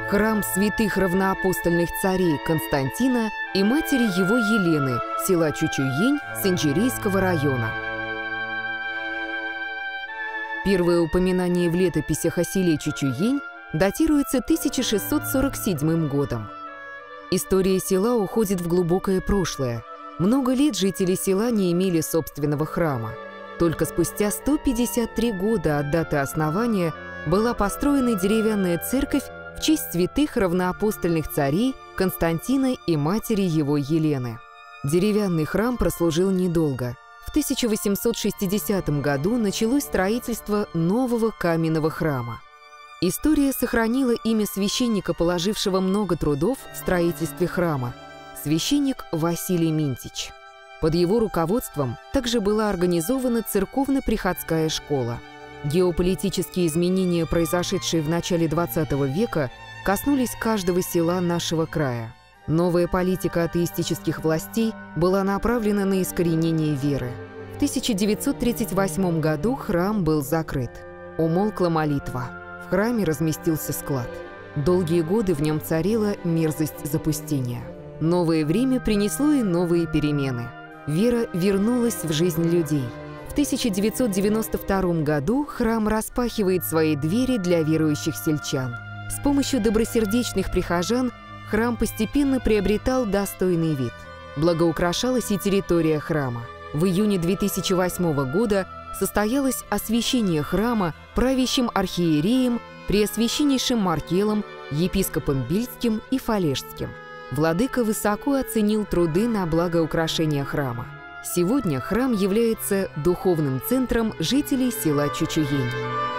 Храм святых равноапостольных царей Константина и матери его Елены, села Чучуень Синчжирейского района. Первое упоминание в летописях о селе Чучуень датируется 1647 годом. История села уходит в глубокое прошлое. Много лет жители села не имели собственного храма. Только спустя 153 года от даты основания была построена деревянная церковь в честь святых равноапостольных царей Константина и матери его Елены. Деревянный храм прослужил недолго. В 1860 году началось строительство нового каменного храма. История сохранила имя священника, положившего много трудов в строительстве храма – священник Василий Минтич. Под его руководством также была организована церковно-приходская школа. Геополитические изменения, произошедшие в начале XX века, коснулись каждого села нашего края. Новая политика атеистических властей была направлена на искоренение веры. В 1938 году храм был закрыт. Умолкла молитва. В храме разместился склад. Долгие годы в нем царила мерзость запустения. Новое время принесло и новые перемены. Вера вернулась в жизнь людей. В 1992 году храм распахивает свои двери для верующих сельчан. С помощью добросердечных прихожан храм постепенно приобретал достойный вид. Благоукрашалась и территория храма. В июне 2008 года состоялось освящение храма правящим архиереем Преосвященнейшим Маркелом, епископом Бильским и Фалежским. Владыка высоко оценил труды на благоукрашение храма. Сегодня храм является духовным центром жителей села Чучуень.